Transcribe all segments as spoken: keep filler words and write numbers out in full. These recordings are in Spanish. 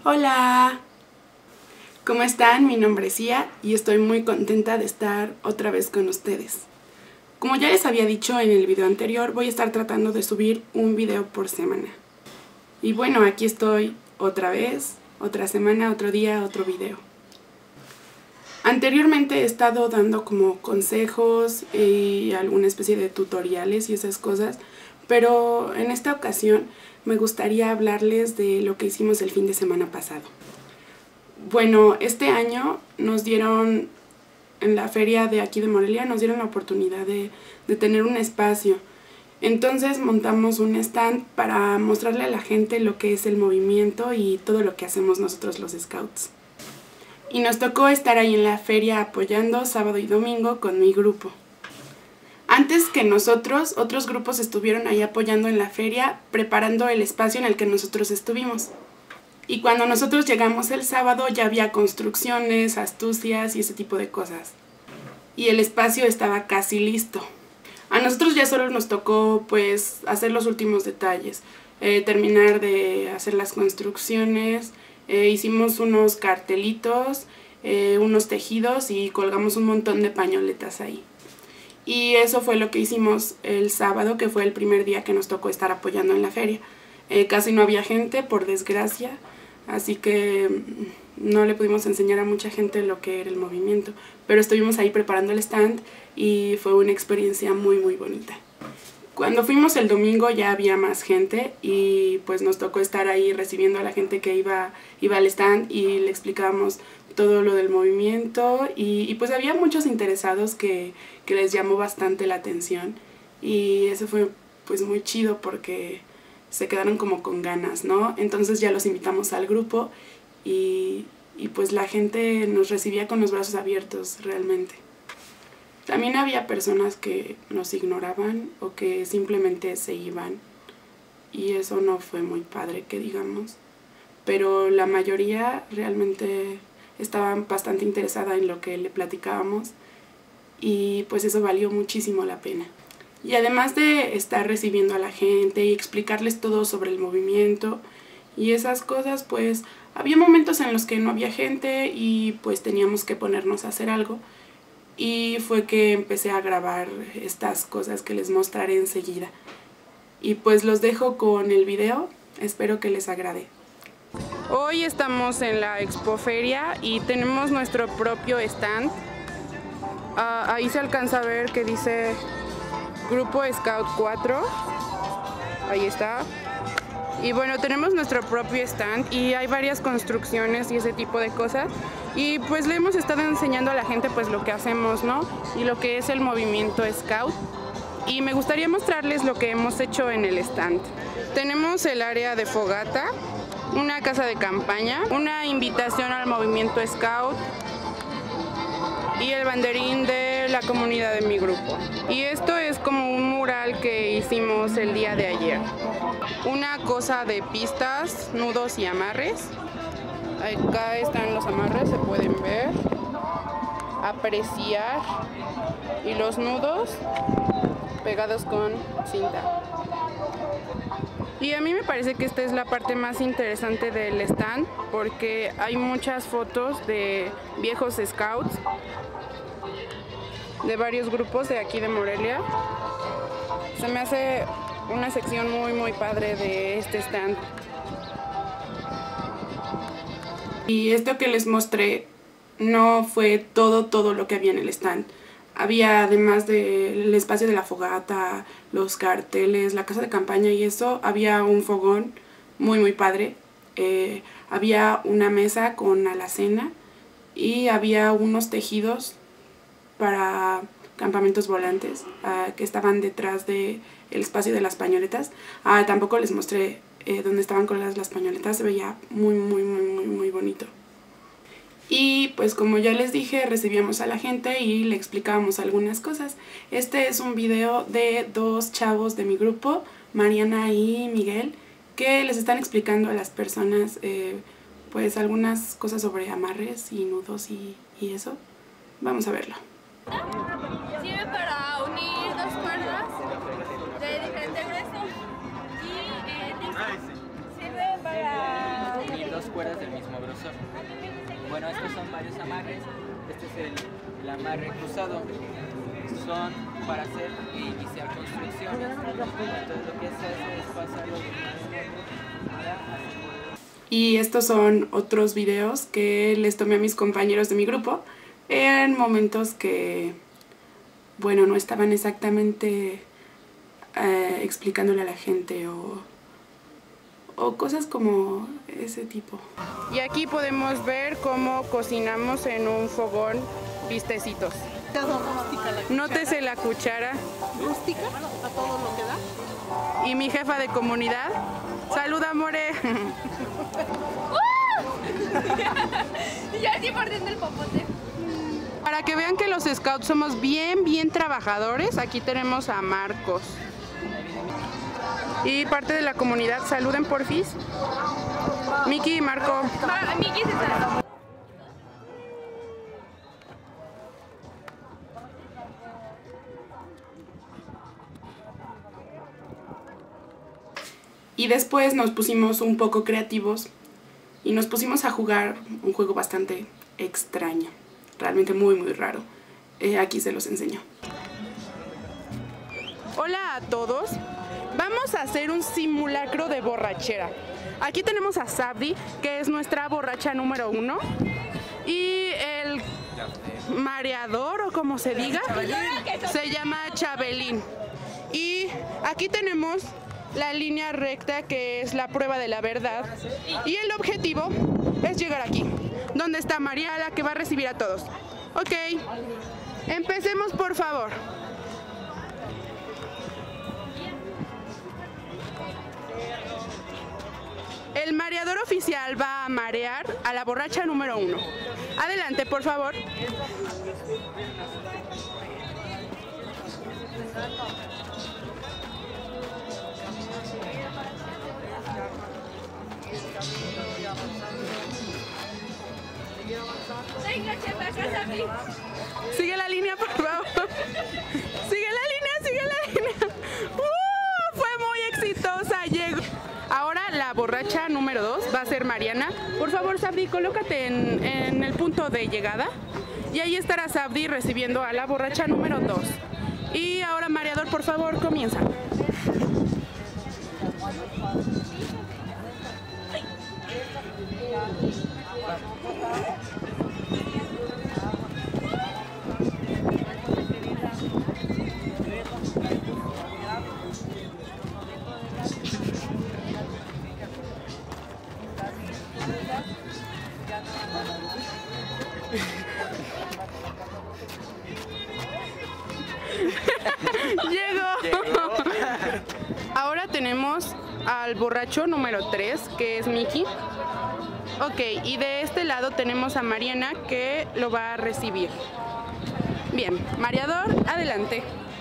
Hola, ¿cómo están? Mi nombre es Ia y estoy muy contenta de estar otra vez con ustedes. Como ya les había dicho en el video anterior, voy a estar tratando de subir un video por semana. Y bueno, aquí estoy otra vez, otra semana, otro día, otro video. Anteriormente he estado dando como consejos y alguna especie de tutoriales y esas cosas, pero en esta ocasión me gustaría hablarles de lo que hicimos el fin de semana pasado. Bueno, este año nos dieron, en la feria de aquí de Morelia, nos dieron la oportunidad de, de tener un espacio. Entonces montamos un stand para mostrarle a la gente lo que es el movimiento y todo lo que hacemos nosotros los scouts. Y nos tocó estar ahí en la feria apoyando sábado y domingo con mi grupo. Antes que nosotros, otros grupos estuvieron ahí apoyando en la feria, preparando el espacio en el que nosotros estuvimos. Y cuando nosotros llegamos el sábado ya había construcciones, astucias y ese tipo de cosas. Y el espacio estaba casi listo. A nosotros ya solo nos tocó pues hacer los últimos detalles, eh, terminar de hacer las construcciones, eh, hicimos unos cartelitos, eh, unos tejidos y colgamos un montón de pañoletas ahí. Y eso fue lo que hicimos el sábado, que fue el primer día que nos tocó estar apoyando en la feria. Eh, casi no había gente, por desgracia, así que no le pudimos enseñar a mucha gente lo que era el movimiento. Pero estuvimos ahí preparando el stand y fue una experiencia muy muy bonita. Cuando fuimos el domingo ya había más gente y pues nos tocó estar ahí recibiendo a la gente que iba, iba al stand y le explicábamos todo lo del movimiento y, y pues había muchos interesados que, que les llamó bastante la atención y eso fue pues muy chido porque se quedaron como con ganas, ¿no? Entonces ya los invitamos al grupo y, y pues la gente nos recibía con los brazos abiertos realmente. También había personas que nos ignoraban o que simplemente se iban y eso no fue muy padre que digamos, pero la mayoría realmente estaba bastante interesada en lo que le platicábamos y pues eso valió muchísimo la pena. Y además de estar recibiendo a la gente y explicarles todo sobre el movimiento y esas cosas, pues había momentos en los que no había gente y pues teníamos que ponernos a hacer algo. Y fue que empecé a grabar estas cosas que les mostraré enseguida. Y pues los dejo con el video, espero que les agrade. Hoy estamos en la expoferia y tenemos nuestro propio stand. Uh, ahí se alcanza a ver que dice Grupo Scout cuatro. Ahí está. Y bueno, tenemos nuestro propio stand y hay varias construcciones y ese tipo de cosas. Y pues le hemos estado enseñando a la gente pues lo que hacemos, ¿no? Y lo que es el movimiento Scout. Y me gustaría mostrarles lo que hemos hecho en el stand. Tenemos el área de fogata, una casa de campaña, una invitación al movimiento Scout y el banderín de la comunidad de mi grupo. Y esto es como un mural que hicimos el día de ayer. Una cosa de pistas, nudos y amarres. Acá están los amarres, se pueden ver, apreciar, y los nudos pegados con cinta. Y a mí me parece que esta es la parte más interesante del stand porque hay muchas fotos de viejos scouts de varios grupos de aquí de Morelia. Se me hace una sección muy muy padre de este stand. Y esto que les mostré no fue todo todo lo que había en el stand. Había, además del espacio de la fogata, los carteles, la casa de campaña y eso, había un fogón muy muy padre. Eh, había una mesa con alacena y había unos tejidos para campamentos volantes uh, que estaban detrás del espacio de las pañoletas. Uh, tampoco les mostré eh, dónde estaban colgadas las pañoletas, se veía muy muy muy muy muy bonito. Y pues como ya les dije, recibíamos a la gente y le explicábamos algunas cosas. Este es un video de dos chavos de mi grupo, Mariana y Miguel, que les están explicando a las personas eh, pues algunas cosas sobre amarres y nudos y, y eso. Vamos a verlo. Sirve para unir dos cuerdas de diferente grueso y eh, sirve para unir dos cuerdas del mismo grosor. Bueno, estos son varios amarres. Este es el, el amarre cruzado. Son para hacer e iniciar construcciones. Entonces lo que se hace es pasarlo de una a otra. Y estos son otros videos que les tomé a mis compañeros de mi grupo en momentos que, bueno, no estaban exactamente eh, explicándole a la gente o, o cosas como ese tipo. Y aquí podemos ver cómo cocinamos en un fogón bistecitos. Nótese la cuchara. Rústica, a todo lo que da. Y mi jefa de comunidad. ¡Saluda, more! Ya estoy mordiendo el popote. Para que vean que los scouts somos bien, bien trabajadores, aquí tenemos a Marcos. Y parte de la comunidad, saluden porfis. Miki y Marco. Ma, Miki se está. Y después nos pusimos un poco creativos y nos pusimos a jugar un juego bastante extraño, realmente muy muy raro. Eh, aquí se los enseño. Hola a todos, vamos a hacer un simulacro de borrachera. Aquí tenemos a Sabdi, que es nuestra borracha número uno, y el mareador, o como se diga, se llama Chabelín. Y aquí tenemos la línea recta, que es la prueba de la verdad, y el objetivo es llegar aquí, donde está María, la que va a recibir a todos. Ok, empecemos por favor. El mareador oficial va a marear a la borracha número uno. Adelante, por favor. Sigue la línea, por favor. Sigue la línea, sigue la línea. ¡Uh! Fue muy exitosa. Llegó. Ahora la borracha número dos va a ser Mariana. Por favor, Sabdi, colócate en, en el punto de llegada. Y ahí estará Sabdi recibiendo a la borracha número dos. Y ahora, mareador, por favor, comienza. Llegó. Ahora tenemos al borracho número tres, que es Miki. Ok, y de este lado tenemos a Mariana, que lo va a recibir. Bien, mareador, adelante.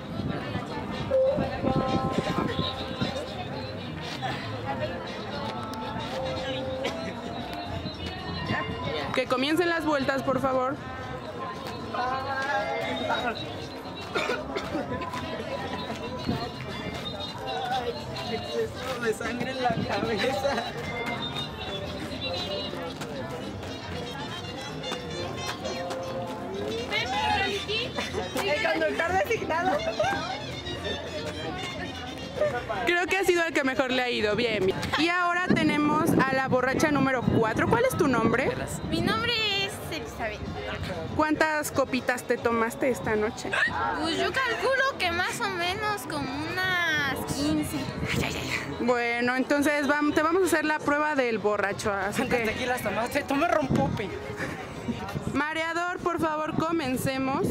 Que comiencen las vueltas, por favor. Exceso de sangre en la cabeza. El conductor designado. Creo que ha sido el que mejor le ha ido. Bien, bien. Y ahora tenemos a la borracha número cuatro. ¿Cuál es tu nombre? Mi nombre es Elizabeth. ¿Cuántas copitas te tomaste esta noche? Pues yo calculo que más o menos como unas quince. Bueno, entonces vamos, te vamos a hacer la prueba del borracho. Así ¿Cuántas que, tequilas tomaste? Tú me rompope. mareador, por favor, comencemos.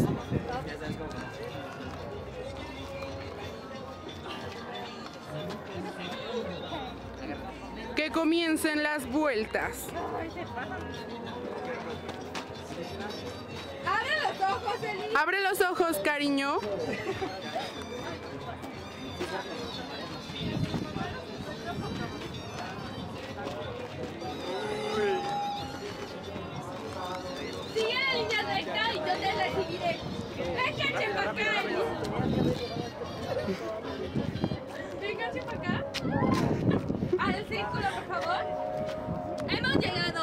Que comiencen las vueltas. ¡Abre los ojos, Eli! Abre los ojos, cariño. Sigue la línea recta y yo te recibiré. Vénganse para acá, Eli. Vénganse para acá. Al círculo, por favor. Hemos llegado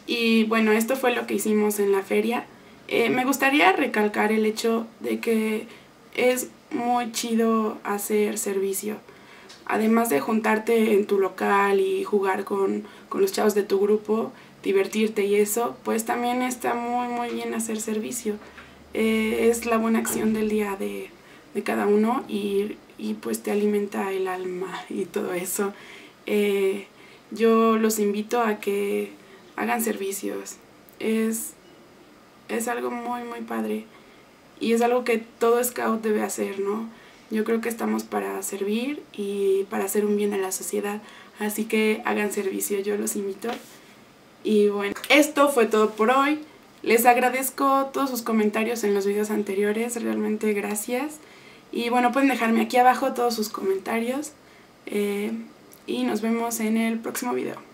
Y bueno, esto fue lo que hicimos en la feria. Eh, me gustaría recalcar el hecho de que es muy chido hacer servicio. Además de juntarte en tu local y jugar con, con los chavos de tu grupo, divertirte y eso, pues también está muy muy bien hacer servicio. Eh, es la buena acción del día de, de cada uno y, y pues te alimenta el alma y todo eso. Eh, yo los invito a que hagan servicios. Es, es algo muy muy padre y es algo que todo scout debe hacer, ¿no? Yo creo que estamos para servir y para hacer un bien a la sociedad, así que hagan servicio, yo los invito. Y bueno, esto fue todo por hoy. Les agradezco todos sus comentarios en los videos anteriores, realmente gracias. Y bueno, pueden dejarme aquí abajo todos sus comentarios eh, y nos vemos en el próximo video.